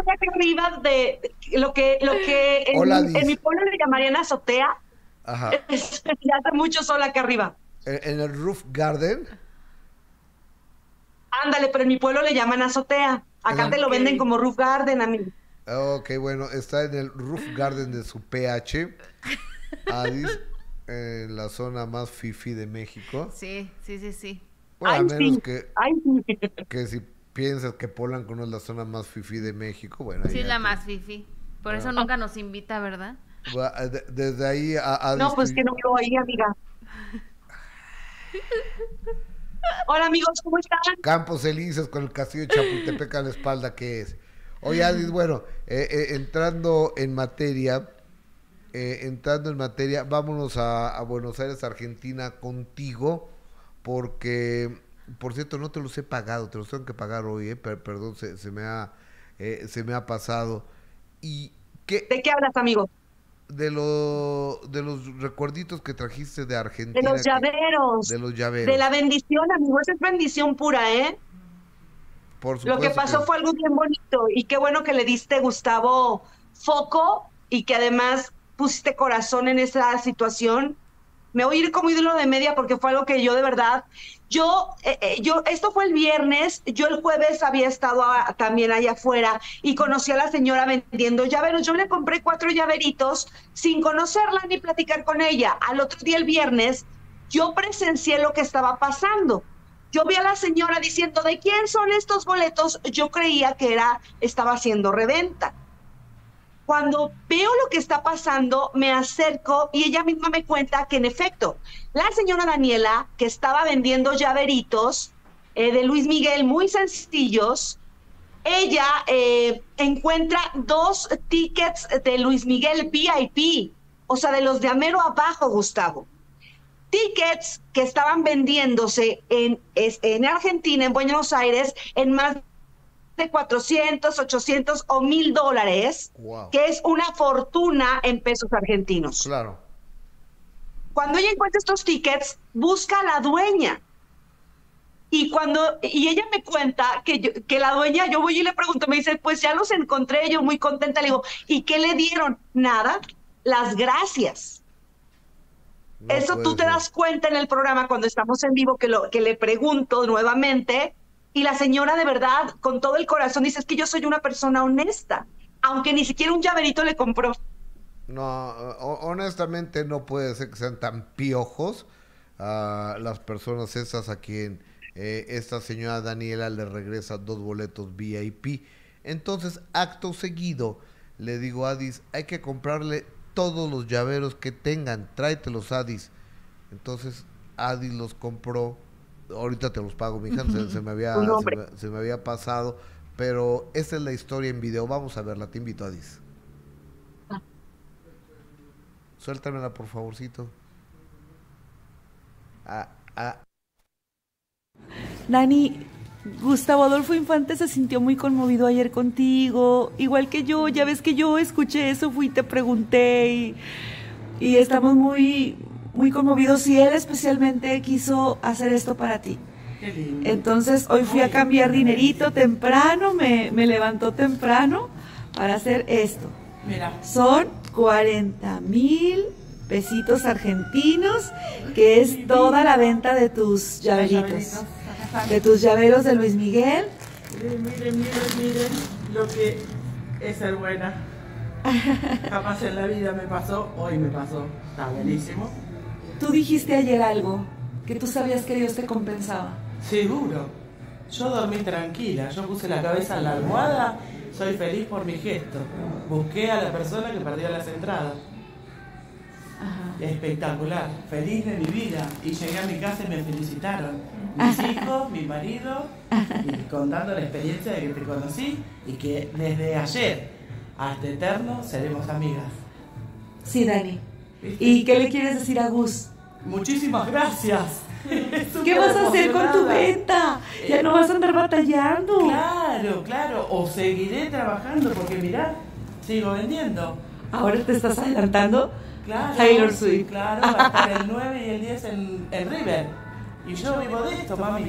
acá arriba de lo que Hola, en mi Dis. pueblo le llamarían azotea. Ajá. Ya hace mucho sol acá arriba. En el roof garden. Ándale, pero en mi pueblo le llaman azotea. En Acá te el, lo Ok. venden como roof garden, amigo. ok, bueno, está en el roof garden de su PH. Adis, en la zona más fifi de México. Sí, sí, sí, sí. Bueno, a Ay, menos sí, ay, sí. que si piensas que Polanco no es la zona más fifi de México, bueno, ahí Sí, es ya la tú. más fifi. Por eso Bueno, nunca nos invita, ¿verdad? desde ahí, No, Adis, tú, pues que no vivo ahí, amiga. Hola, amigos, ¿cómo están? Campos Elíseos con el castillo de Chapultepec a la espalda, ¿qué es? Oye, Adis, bueno, entrando en materia, vámonos a Buenos Aires, Argentina, contigo, porque, por cierto, no te los he pagado, te los tengo que pagar hoy, perdón, se me ha pasado. ¿Y ¿De qué qué hablas, amigo? de los recuerditos que trajiste de De los Argentina, de llaveros, los de la llaveros? bendición, amigo. Esa es bendición pura, ¿eh? Por Lo que supuesto que pasó fue algo bien bonito y qué bueno que le diste, Gustavo, foco y que además pusiste corazón en esa situación. Me voy a ir como ídolo de media porque fue algo que yo de verdad, esto fue el viernes, yo el jueves había estado también allá afuera y conocí a la señora vendiendo llaveros. Yo le compré 4 llaveritos sin conocerla ni platicar con ella. Al otro día, el viernes, yo presencié lo que estaba pasando. Yo vi a la señora diciendo, ¿de quién son estos boletos? Yo creía que estaba haciendo reventa. Cuando veo lo que está pasando, me acerco y ella misma me cuenta que en efecto, la señora Daniela, que estaba vendiendo llaveritos de Luis Miguel muy sencillos, ella encuentra 2 tickets de Luis Miguel VIP, o sea, de los de Amero abajo, Gustavo. Tickets que estaban vendiéndose en Argentina, en Buenos Aires, en más de 400, 800 o $1,000, wow, que es una fortuna en pesos argentinos. claro. Cuando ella encuentra estos tickets, busca a la dueña. Y ella me cuenta que la dueña, yo voy y le pregunto, me dice, pues ya los encontré, yo muy contenta, le digo, ¿y qué le dieron? Nada, las gracias. No Eso tú puede te ser. das cuenta en el programa cuando estamos en vivo que le pregunto nuevamente y la señora de verdad, con todo el corazón, dice, es que yo soy una persona honesta, aunque ni siquiera un llaverito le compró. No, honestamente no puede ser que sean tan piojos las personas esas a quien esta señora Daniela le regresa 2 boletos VIP. Entonces, acto seguido, le digo a Adis, hay que comprarle todos los llaveros que tengan, tráetelos, Adis. Entonces, Adis los compró. Ahorita te los pago, mija, Un hombre. se me había pasado, pero esta es la historia en video. Vamos a verla, te invito, Adis. Suéltamela, por favorcito. Ah, ah, Dani, Gustavo Adolfo Infante se sintió muy conmovido ayer contigo, igual que yo, ya ves que yo escuché eso, fui y te pregunté y estamos muy, muy conmovidos y él especialmente quiso hacer esto para ti. Qué lindo. Entonces hoy fui a cambiar dinerito temprano, me levantó temprano para hacer esto. Mira, Son 40,000 pesitos argentinos, que es toda la venta de tus llaveritos, acá de están. tus llaveros de Luis Miguel. Miren, miren, miren, miren lo que es ser buena. Jamás en la vida me pasó, hoy me pasó. Está buenísimo. Tú dijiste ayer algo, que tú sabías que Dios te compensaba. Seguro. Yo dormí tranquila, yo puse la cabeza en la almohada, soy feliz por mi gesto. Busqué a la persona que perdió las entradas. Ajá. Espectacular, feliz de mi vida. Y llegué a mi casa y me felicitaron. Mis hijos, mi marido, y contando la experiencia de que te conocí y que desde ayer hasta eterno seremos amigas. Sí, Dani. ¿Viste? ¿Y qué le quieres decir a Gus? Muchísimas gracias. ¿Qué vas a hacer con tu venta? Ya no vas a andar batallando. Claro, claro. O seguiré trabajando porque mirá, sigo vendiendo. Ahora te estás adelantando. Claro, Taylor Swift. claro, va a estar el 9 y el 10 en River. Y yo vivo de esto, mami.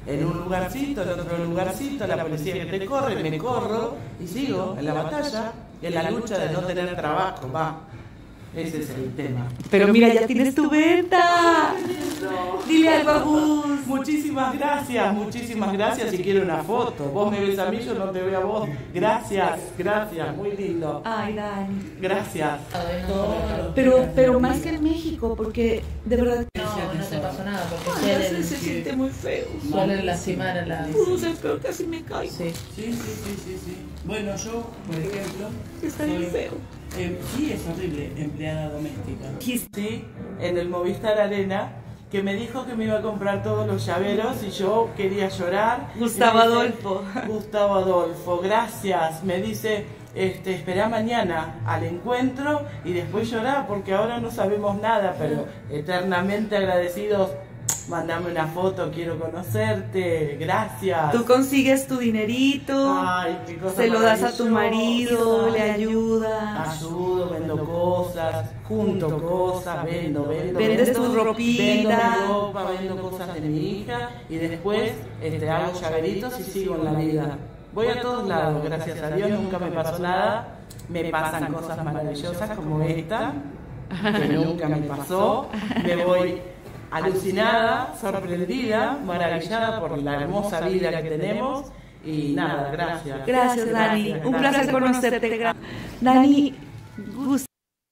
en un lugarcito, en otro lugarcito, la policía que te corre, me corro y sigo en la batalla, en la lucha de no tener trabajo, va. Ese es el tema. Pero mira, ya tienes tu venta. Dile algo a Gus. Muchísimas gracias. Si quiero una foto, vos me ves a mí, yo no te veo a vos. Gracias, muy lindo. Ay, Dani. Gracias. Pero más que en México, porque de verdad No te pasó nada, porque se siente muy feo. suelen lastimar a las... Pero casi me caigo. Sí. Sí. Bueno, yo, por ejemplo, Está bien feo. sí, es horrible, empleada doméstica. Sí. Sí, en el Movistar Arena, que me dijo que me iba a comprar todos los llaveros y yo quería llorar. Gustavo Y me dice, Adolfo. Gustavo Adolfo, gracias. Me dice, esperá mañana al encuentro y después llorá porque ahora no sabemos nada, pero eternamente agradecidos. Mandame una foto, quiero conocerte, gracias. Tú consigues tu dinerito, Ay, qué cosa se lo das a tu marido, maravillosa. le ayudas. Ayudo, vendo cosas, junto cosas, vendo. Vendes tu ropita. Vendo mi ropa, vendo cosas de mi hija y después hago llaveritos y sigo en la vida. Voy a todos lados, gracias a Dios, nunca me pasó nada. Me pasan cosas maravillosas como esta, que nunca me pasó. Me voy alucinada, sorprendida, maravillada por la hermosa vida que tenemos. Y nada, gracias. Gracias, Dani. Un placer conocerte. Dani, Gus.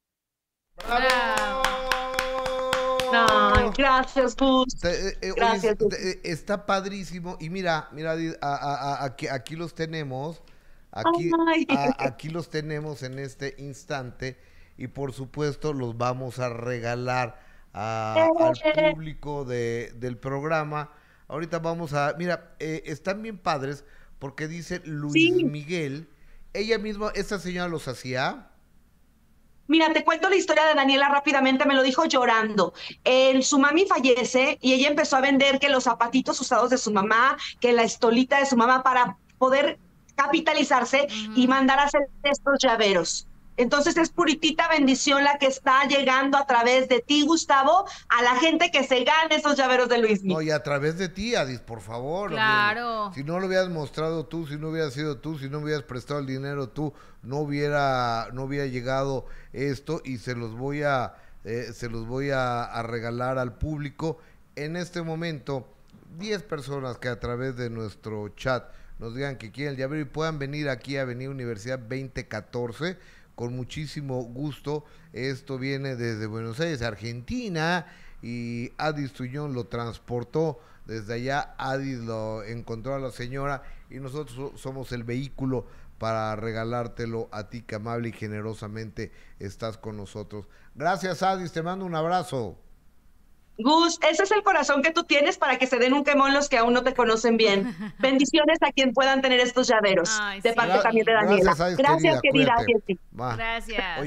Ay, gracias, Gus. Gracias. Está padrísimo. Y mira, aquí los tenemos. Ay. Aquí los tenemos en este instante. Y por supuesto los vamos a regalar al público del programa. Ahorita vamos a... Mira, están bien padres porque dice Luis Sí. Miguel. Ella misma, esta señora los hacía. Mira, te cuento la historia de Daniela rápidamente, me lo dijo llorando. Su mami fallece y ella empezó a vender que los zapatitos usados de su mamá, que la estolita de su mamá para poder capitalizarse y mandar a hacer estos llaveros. Entonces es puritita bendición la que está llegando a través de ti, Gustavo, a la gente que se gane esos llaveros de Luismi. No, y a través de ti, Adis, por favor. Claro. Si no lo hubieras mostrado tú, si no hubieras sido tú, si no hubieras prestado el dinero tú, no hubiera llegado esto y se los voy a regalar al público. En este momento, 10 personas que a través de nuestro chat nos digan que quieren el llavero y puedan venir aquí a Avenida Universidad 2014, con muchísimo gusto. Esto viene desde Buenos Aires, Argentina, y Adis Tuñón lo transportó desde allá. Adis lo encontró a la señora y nosotros somos el vehículo para regalártelo a ti, que amable y generosamente estás con nosotros. Gracias, Adis, te mando un abrazo. Gus, ese es el corazón que tú tienes para que se den un quemón los que aún no te conocen bien. Bendiciones a quien puedan tener estos llaveros. Ay, De sí. parte también de Daniela. Gracias, Adis, Gracias, querida. cuídate. Jessy. Va. Gracias.